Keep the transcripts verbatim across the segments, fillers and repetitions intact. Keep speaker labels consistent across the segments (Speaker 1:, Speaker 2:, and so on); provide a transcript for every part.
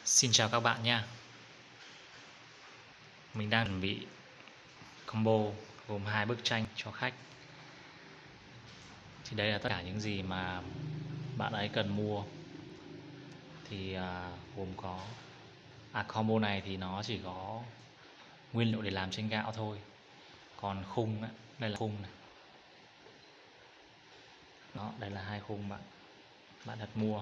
Speaker 1: Xin chào các bạn nha. Mình đang chuẩn bị combo gồm hai bức tranh cho khách. Thì đây là tất cả những gì mà bạn ấy cần mua. Thì à, gồm có à, combo này thì nó chỉ có nguyên liệu để làm tranh gạo thôi. Còn khung á, đây là khung này. Đó, đây là hai khung bạn bạn đặt mua.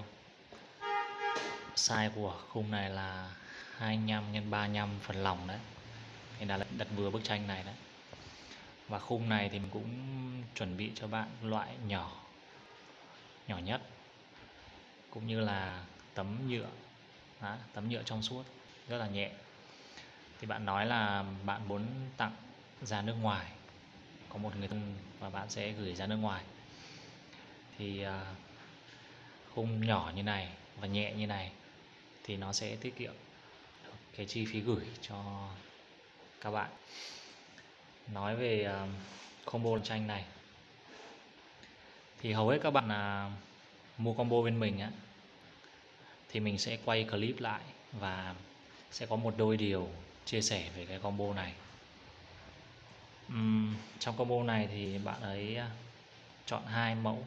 Speaker 1: Size của khung này là hai mươi lăm nhân ba mươi lăm phần lòng đấy. Thì là đặt vừa bức tranh này đấy. Và khung này thì mình cũng chuẩn bị cho bạn loại nhỏ nhỏ nhất, cũng như là tấm nhựa đó, tấm nhựa trong suốt rất là nhẹ. Thì bạn nói là bạn muốn tặng ra nước ngoài, có một người thân và bạn sẽ gửi ra nước ngoài, thì uh, khung nhỏ như này và nhẹ như này thì nó sẽ tiết kiệm cái chi phí gửi cho các bạn. Nói về uh, combo tranh này thì hầu hết các bạn là mua combo bên mình á, thì mình sẽ quay clip lại và sẽ có một đôi điều chia sẻ về cái combo này. uhm, Trong combo này thì bạn ấy chọn hai mẫu.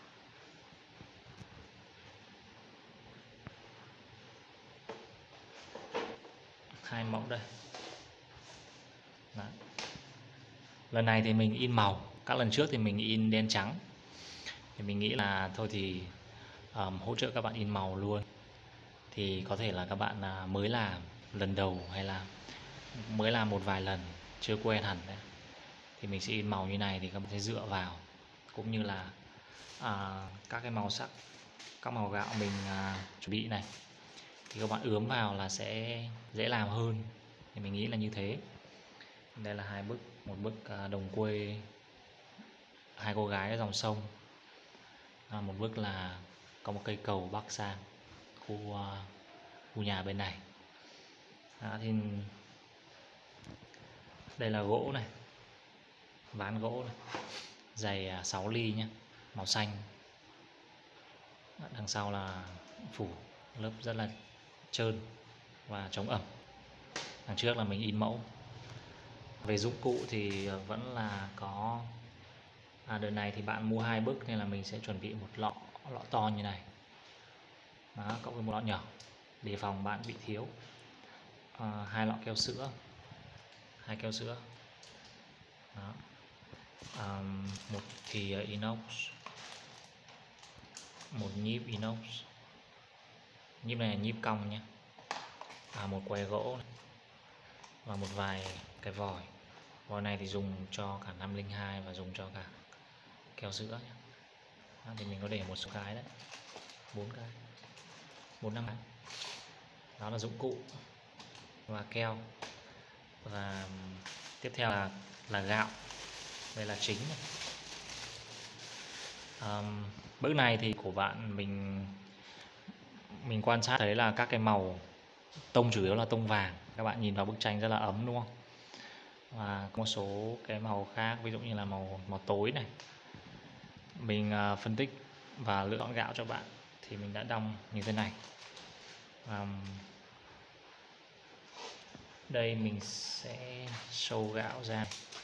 Speaker 1: Hai mẫu đây. Đó. Lần này thì mình in màu, các lần trước thì mình in đen trắng. Thì mình nghĩ là thôi thì um, hỗ trợ các bạn in màu luôn. Thì có thể là các bạn uh, mới làm lần đầu hay là mới làm một vài lần chưa quen hẳn đấy, thì mình sẽ in màu như này. Thì các bạn sẽ dựa vào cũng như là à, các cái màu sắc, các màu gạo mình à, chuẩn bị này, thì các bạn ướm vào là sẽ dễ làm hơn. Thì mình nghĩ là như thế. Đây là hai bức, một bức à, đồng quê, hai cô gái ở dòng sông, à, một bức là có một cây cầu bắc sang khu à, khu nhà bên này. À, thì đây là gỗ này, ván gỗ này, dày sáu ly nhé, màu xanh. Đằng sau là phủ lớp rất là trơn và chống ẩm. Đằng trước là mình in mẫu. Về dụng cụ thì vẫn là có à, đợt này thì bạn mua hai bức nên là mình sẽ chuẩn bị một lọ lọ to như này. Đó, cộng với một lọ nhỏ đề phòng bạn bị thiếu. À, hai lọ keo sữa, hai keo sữa. Đó. À, một thìa inox, một nhíp inox, nhíp này là nhíp cong nhé, à, một que gỗ này, và một vài cái vòi. Vòi này thì dùng cho cả năm linh hai và dùng cho cả keo sữa nhé. Đó, thì mình có để một số cái đấy, bốn cái, bốn năm cái. Đó là dụng cụ và keo. Và tiếp theo là là gạo. Đây là chính này. Um, bức này thì của bạn mình mình quan sát thấy là các cái màu tông chủ yếu là tông vàng. Các bạn nhìn vào bức tranh rất là ấm đúng không? Và có một số cái màu khác, ví dụ như là màu màu tối này. Mình uh, phân tích và lựa chọn gạo cho bạn thì mình đã đong như thế này. Um, đây mình sẽ show gạo ra.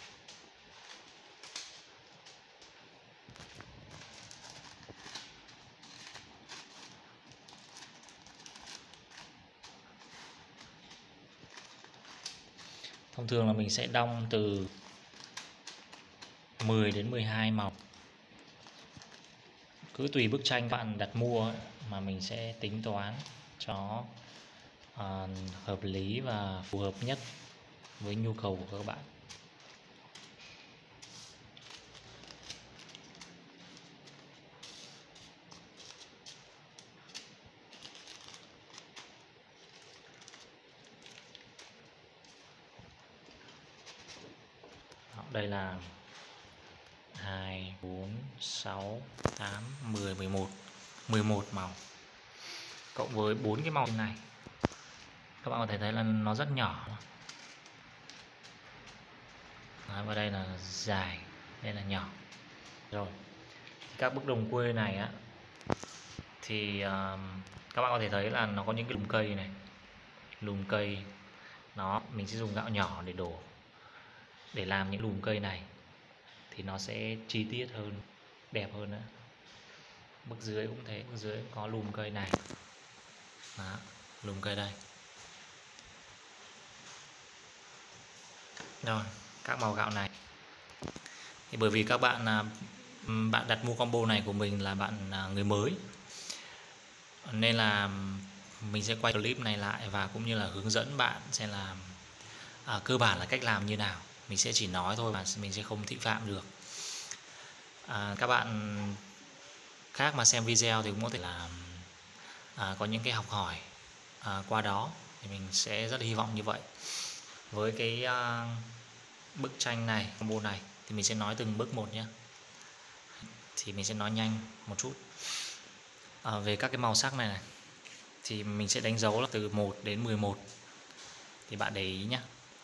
Speaker 1: Thông thường là mình sẽ đong từ mười đến mười hai màu. Cứ tùy bức tranh bạn đặt mua ấy, mà mình sẽ tính toán cho uh, hợp lý và phù hợp nhất với nhu cầu của các bạn. Đây là hai, bốn, sáu, tám, mười, mười một mười một màu cộng với bốn cái màu này. Các bạn có thể thấy là nó rất nhỏ. Đó, và đây là dài, đây là nhỏ. Rồi các bức đồng quê này á, thì uh, các bạn có thể thấy là nó có những cái lùm cây này, lùm cây. Nó mình sẽ dùng gạo nhỏ để đổ, để làm những lùm cây này thì nó sẽ chi tiết hơn, đẹp hơn nữa. Bức dưới cũng thế, bức dưới cũng có lùm cây này. Đó, lùm cây đây. Rồi, các màu gạo này thì bởi vì các bạn bạn đặt mua combo này của mình là bạn người mới, nên là mình sẽ quay clip này lại và cũng như là hướng dẫn bạn xem là à, cơ bản là cách làm như nào. Mình sẽ chỉ nói thôi mà mình sẽ không thị phạm được. À, các bạn khác mà xem video thì cũng có thể là à, có những cái học hỏi à, qua đó, thì mình sẽ rất hy vọng như vậy. Với cái à, bức tranh này, combo này thì mình sẽ nói từng bước một nhé. Thì mình sẽ nói nhanh một chút. À, về các cái màu sắc này này thì mình sẽ đánh dấu là từ một đến mười một, thì bạn để ý nhé.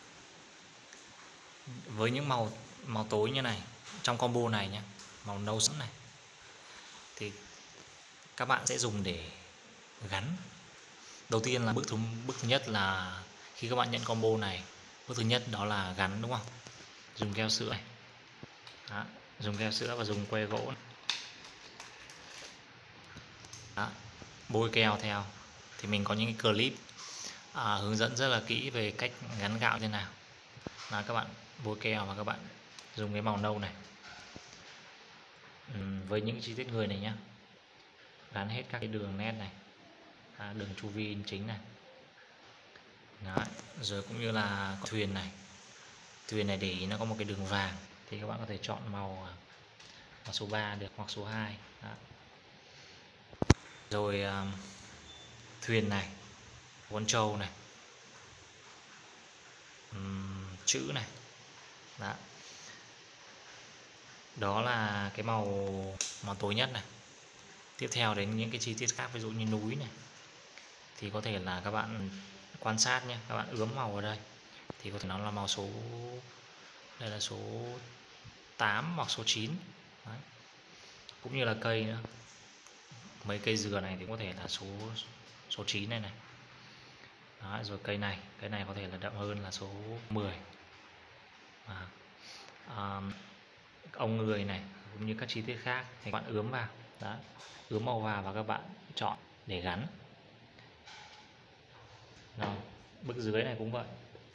Speaker 1: Với những màu màu tối như này trong combo này nhé, màu nâu sẫm này, thì các bạn sẽ dùng để gắn. Đầu tiên là bước thứ bước thứ nhất là khi các bạn nhận combo này, bước thứ nhất đó là gắn, đúng không? Dùng keo sữa này. Đó, dùng keo sữa và dùng que gỗ này. Đó, bôi keo theo. Thì mình có những cái clip à, hướng dẫn rất là kỹ về cách gắn gạo thế nào. Là các bạn bôi keo và các bạn dùng cái màu nâu này. Ừ, với những chi tiết người này nhé, gắn hết các cái đường nét này, à, đường chu vi chính này. Đó, rồi cũng như là thuyền này, thuyền này để ý nó có một cái đường vàng thì các bạn có thể chọn màu, màu số ba được hoặc số hai. Đó. Rồi uh, thuyền này, con trâu này, uhm, chữ này. Đó. Đó là cái màu màu tối nhất này. Tiếp theo đến những cái chi tiết khác, ví dụ như núi này, thì có thể là các bạn quan sát nhé, các bạn ướm màu ở đây thì có thể nó là màu số, đây là số tám hoặc số chín. Đấy. Cũng như là cây nữa, mấy cây dừa này thì có thể là số số chín này này. Đó, rồi cây này, cây này có thể là đậm hơn là số mười. À, à, ông người này cũng như các chi tiết khác thì các bạn ướm vào. Đó, ướm màu vào và các bạn chọn để gắn. Rồi, bức dưới này cũng vậy.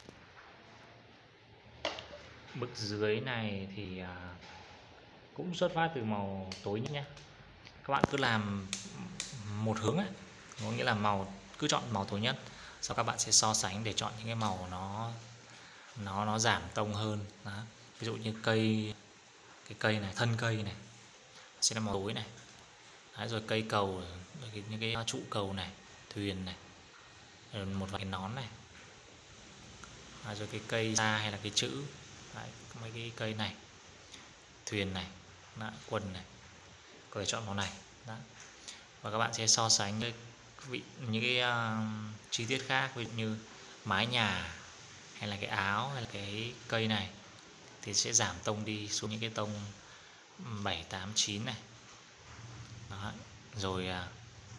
Speaker 1: Bức dưới này thì à, cũng xuất phát từ màu tối nhất nhé. Các bạn cứ làm một hướng ấy, có nghĩa là màu cứ chọn màu tối nhất, sau các bạn sẽ so sánh để chọn những cái màu nó nó nó giảm tông hơn. Đó. Ví dụ như cây, cái cây này, thân cây này sẽ là màu tối này. Đấy, rồi cây cầu, những cái trụ cầu này, thuyền này, rồi một vài cái nón này. Đấy, rồi cái cây xa hay là cái chữ. Đấy, mấy cái cây này, thuyền này, đó, quần này, có thể chọn màu này. Đó. Và các bạn sẽ so sánh với vị, những cái uh, chi tiết khác, ví dụ như mái nhà hay là cái áo hay là cái cây này thì sẽ giảm tông đi xuống những cái tông bảy, tám, chín này. Đó. Rồi uh,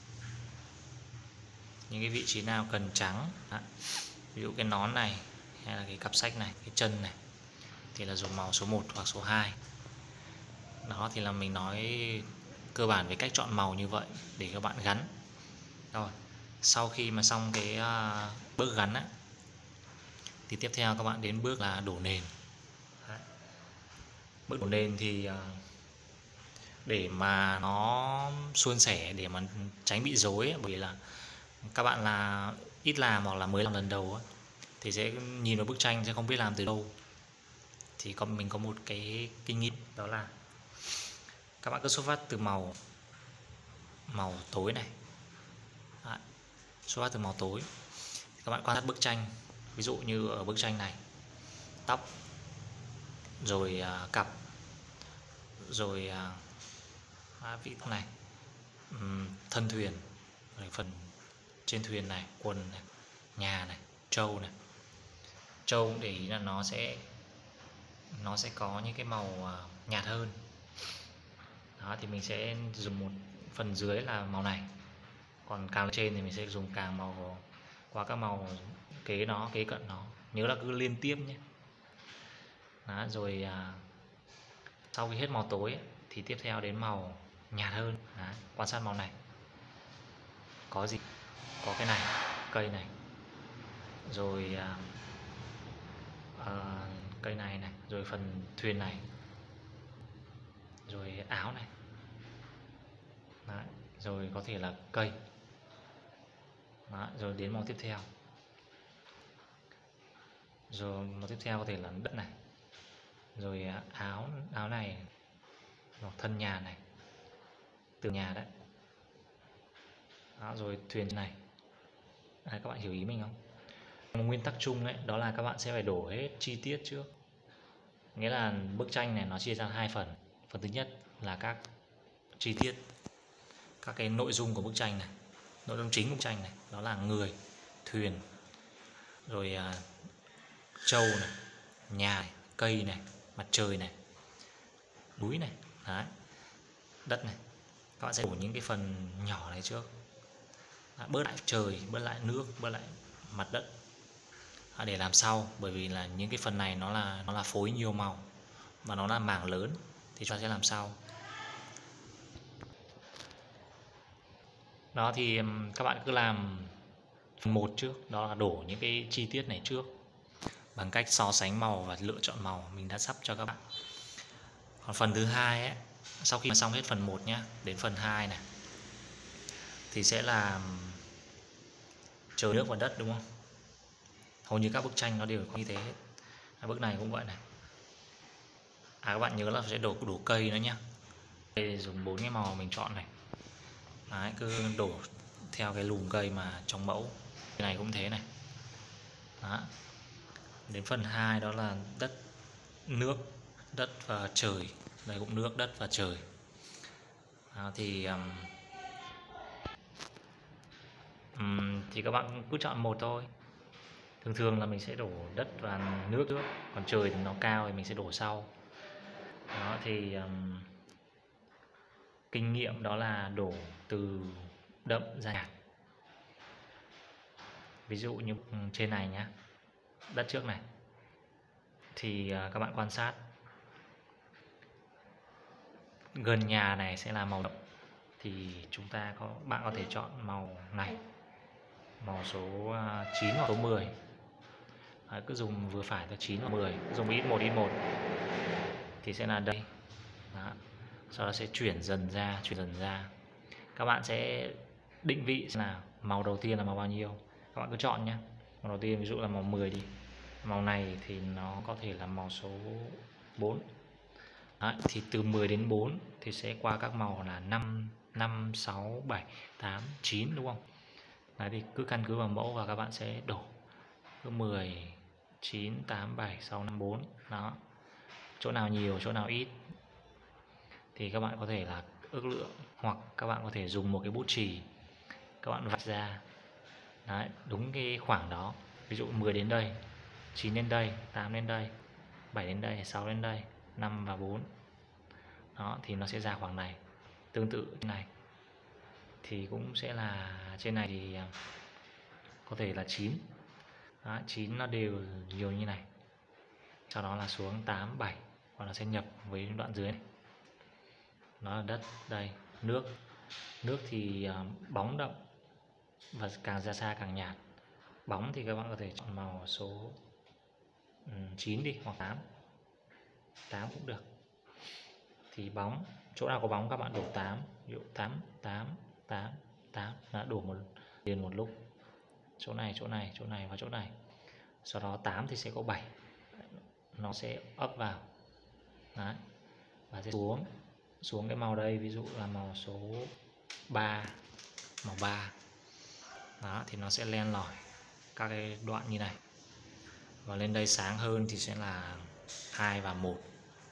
Speaker 1: những cái vị trí nào cần trắng. Đó. Ví dụ cái nón này hay là cái cặp sách này, cái chân này thì là dùng màu số một hoặc số hai. Đó thì là mình nói cơ bản về cách chọn màu như vậy để các bạn gắn. Rồi, sau khi mà xong cái uh, bước gắn á, thì tiếp theo các bạn đến bước là đổ nền. Đấy. Bước đổ nền thì uh, để mà nó suôn sẻ, để mà tránh bị rối ấy, bởi vì là các bạn là ít làm hoặc là mới làm lần đầu ấy, thì sẽ nhìn vào bức tranh sẽ không biết làm từ đâu. Thì có mình có một cái kinh nghiệm, đó là các bạn cứ xuất phát từ màu màu tối này. Đấy. Xuất phát từ màu tối, các bạn quan sát bức tranh, ví dụ như ở bức tranh này, tóc, rồi uh, cặp, rồi uh, vị tóc này, um, thân thuyền, rồi phần trên thuyền này, quần này, nhà này, trâu này. Trâu để ý là nó sẽ nó sẽ có những cái màu uh, nhạt hơn. Đó thì mình sẽ dùng một phần dưới là màu này, còn càng lên trên thì mình sẽ dùng càng màu qua các màu kế nó, kế cận nó, nhớ là cứ liên tiếp nhé. Đó, rồi à, sau khi hết màu tối ấy, thì tiếp theo đến màu nhạt hơn. Đó, quan sát màu này có gì, có cái này, cây này, rồi à, à, cây này này, rồi phần thuyền này, rồi áo này. Đó, rồi có thể là cây. Đó, rồi đến màu tiếp theo, rồi màu tiếp theo có thể là đất này, rồi áo áo này, hoặc thân nhà này, tường nhà đấy. Đó, rồi thuyền này. Đấy, các bạn hiểu ý mình không? Một nguyên tắc chung đấy, đó là các bạn sẽ phải đổ hết chi tiết trước. Nghĩa là bức tranh này nó chia ra hai phần. Phần thứ nhất là các chi tiết, các cái nội dung của bức tranh này, nội dung chính của bức tranh này, đó là người, thuyền, rồi à, trâu này, nhà này, cây này, mặt trời này, núi này, đấy, đất này. Các bạn sẽ đổ những cái phần nhỏ này trước. Đó, bớt lại trời, bớt lại nước, bớt lại mặt đất. Đó, để làm sau, bởi vì là những cái phần này nó là nó là phối nhiều màu và nó là mảng lớn, thì chúng ta sẽ làm sau. Đó thì các bạn cứ làm phần một trước, đó là đổ những cái chi tiết này trước bằng cách so sánh màu và lựa chọn màu mình đã sắp cho các bạn. Còn phần thứ hai ấy, sau khi mà xong hết phần một nhé, đến phần hai này thì sẽ là trời, nước và đất, đúng không? Hầu như các bức tranh nó đều có như thế hết. À, bức này cũng vậy này. À, các bạn nhớ là sẽ đổ đổ cây nữa nhé. Đây dùng bốn cái màu mình chọn này. Đấy, cứ đổ theo cái lùm cây mà trong mẫu. Cái này cũng thế này. Đó. Đến phần hai đó là đất, nước, đất và trời. Đây cũng nước, đất và trời. Đó, thì um, um, thì các bạn cứ chọn một thôi. Thường thường là mình sẽ đổ đất và nước trước, còn trời thì nó cao thì mình sẽ đổ sau. Đó thì um, kinh nghiệm đó là đổ từ đậm ra nhạt. Ví dụ như trên này nhá, đất trước này, thì uh, các bạn quan sát gần nhà này sẽ là màu đậm, thì chúng ta có bạn có thể chọn màu này, màu số chín hoặc số mười. Đấy, cứ dùng vừa phải, từ chín và mười, dùng ít một ít một thì sẽ là đây. Đó. Sau đó sẽ chuyển dần ra, chuyển dần ra. Các bạn sẽ định vị xem nào, màu đầu tiên là màu bao nhiêu. Các bạn cứ chọn nhé. Màu đầu tiên ví dụ là màu mười đi. Màu này thì nó có thể là màu số bốn. Đấy, thì từ mười đến bốn thì sẽ qua các màu là năm, năm, sáu, bảy, tám, chín, đúng không? Đấy, thì cứ căn cứ vào mẫu và các bạn sẽ đổ. Cứ mười, chín, tám, bảy, sáu, năm, bốn. Đó. Chỗ nào nhiều, chỗ nào ít thì các bạn có thể là ước lượng, hoặc các bạn có thể dùng một cái bút chì, các bạn vạch ra. Đấy, đúng cái khoảng đó. Ví dụ mười đến đây, chín đến đây, tám đến đây, bảy đến đây, sáu đến đây, năm và bốn. Đó, thì nó sẽ ra khoảng này. Tương tự như này thì cũng sẽ là trên này thì có thể là chín. Đó, chín nó đều nhiều như này. Sau đó là xuống tám, bảy, và nó sẽ nhập với đoạn dưới này. Nó là đất, đây, nước. Nước thì bóng đậm và càng ra xa càng nhạt. Bóng thì các bạn có thể chọn màu số chín đi, hoặc tám. tám cũng được. Thì bóng, chỗ nào có bóng các bạn đổ tám, ví dụ tám, tám, tám, tám, đã đổ một liền một lúc. Chỗ này, chỗ này, chỗ này và chỗ này. Sau đó tám thì sẽ có bảy, nó sẽ ấp vào. Đấy. Và sẽ xuống xuống cái màu đây, ví dụ là màu số ba, màu ba. Đó, thì nó sẽ len lỏi các cái đoạn như này. Và lên đây sáng hơn thì sẽ là hai và một.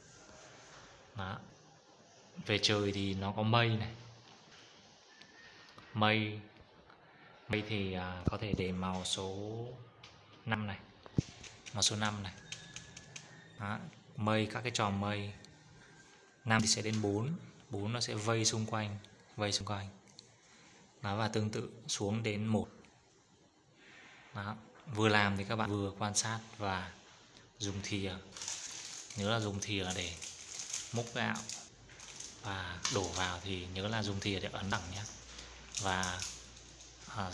Speaker 1: Đó. Về trời thì nó có mây này. Mây Mây thì à, có thể để màu số năm này, màu số năm này. Đó. Mây, các cái chòm mây. Năm thì sẽ đến bốn, bốn nó sẽ vây xung quanh, vây xung quanh. Đó, và tương tự xuống đến một. Đó. Vừa làm thì các bạn vừa quan sát và dùng thìa, nhớ là dùng thìa để múc gạo, và đổ vào thì nhớ là dùng thìa để ấn đẳng nhé. Và à,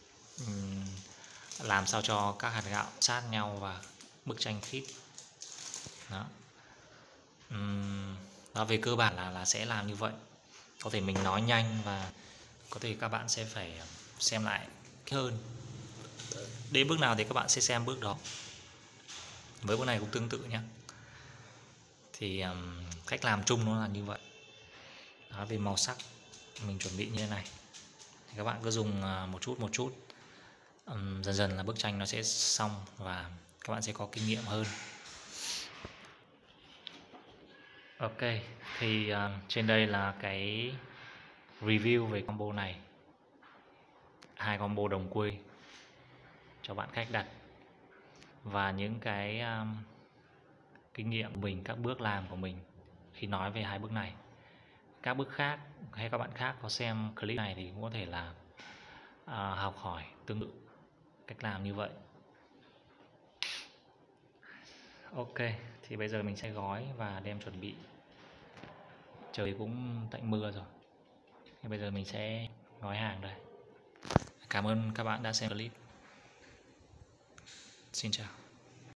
Speaker 1: làm sao cho các hạt gạo sát nhau và bức tranh khít. Đó. Uhm, đó, về cơ bản là là sẽ làm như vậy. Có thể mình nói nhanh và có thể các bạn sẽ phải xem lại hơn. Đến bước nào thì các bạn sẽ xem bước đó. Với bước này cũng tương tự nhé. Thì um, cách làm chung nó là như vậy. Đó, về màu sắc mình chuẩn bị như thế này thì các bạn cứ dùng uh, một chút một chút, um, dần dần là bức tranh nó sẽ xong và các bạn sẽ có kinh nghiệm hơn. Ok, thì uh, trên đây là cái review về combo này, hai combo đồng quê cho bạn khách đặt, và những cái um, kinh nghiệm của mình, các bước làm của mình khi nói về hai bước này. Các bước khác hay các bạn khác có xem clip này thì cũng có thể là uh, học hỏi tương tự cách làm như vậy. Ok, thì bây giờ mình sẽ gói và đem chuẩn bị. Trời cũng tạnh mưa rồi. Thì bây giờ mình sẽ gói hàng đây. Cảm ơn các bạn đã xem clip. Xin chào.